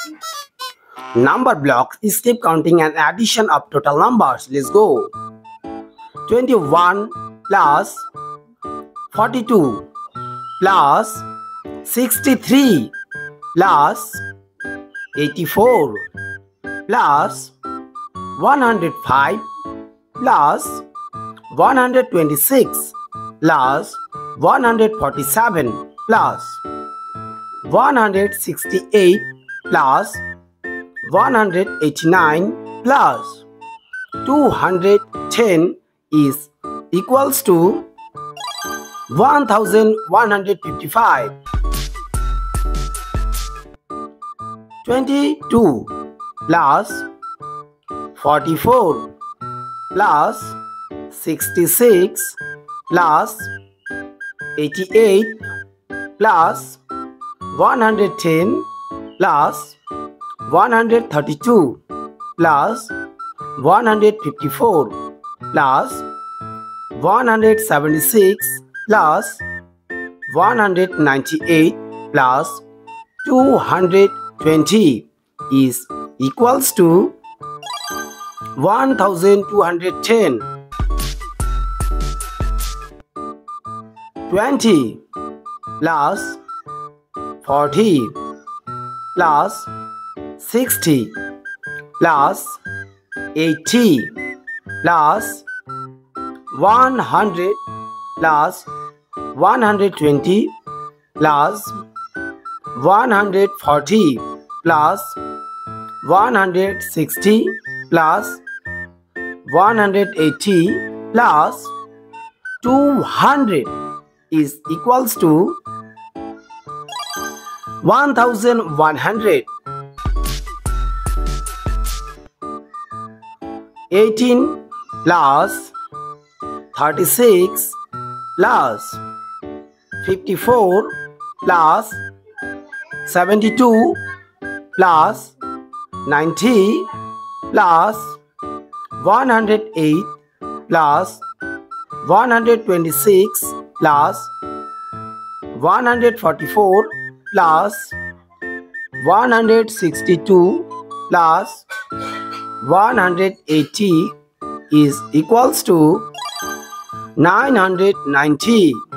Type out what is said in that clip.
Number blocks is keep counting and addition of total numbers. Let's go. 21 plus 42 plus 63 plus 84 plus 105 plus 126 plus 147 plus 168 plus 189 plus 210 is equals to 1155. 22 plus 44 plus 66 plus 88 plus 110 plus 132 plus 154 plus 176 plus 198 plus 220 is equals to 1210. 20 plus 40 plus 60 plus 80 plus 100 plus 120 plus 140 plus 160 plus 180 plus 200 is equals to 1100. 18 plus 36 plus 54 plus 72 plus 90 plus 108 plus 126 plus 144 plus 162 plus 180 is equals to 990.